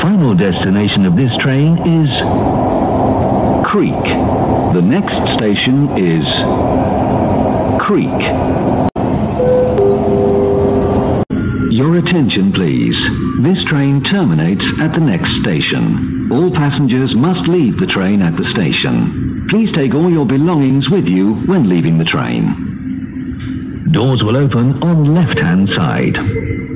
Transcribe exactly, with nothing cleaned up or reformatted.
final destination of this train is Creek. The next station is Creek. Your attention, please. This train terminates at the next station. All passengers must leave the train at the station. Please take all your belongings with you when leaving the train. Doors will open on left-hand side.